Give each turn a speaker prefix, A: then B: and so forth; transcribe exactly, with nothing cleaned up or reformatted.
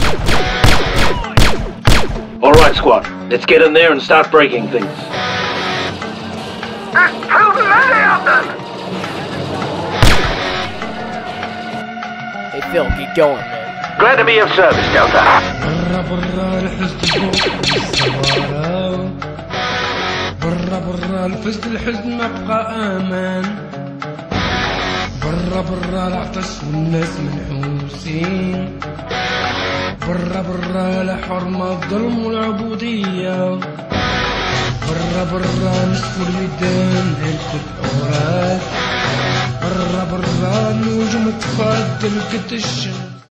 A: Alright, squad. Let's get in there and start breaking things.
B: There's too many of them!
C: Hey Phil, get going, man.
B: Glad to be of service, Delta.
D: برا برا الحزن الصوارى برا برا الفزد الحزن ما بقى امان برا برا العطش والناس منحوسين برا برا لا حرمة الظلم والعبودية برا برا نصف الميدان هلكت أوراق برا برا النجوم تفضل كت الشمس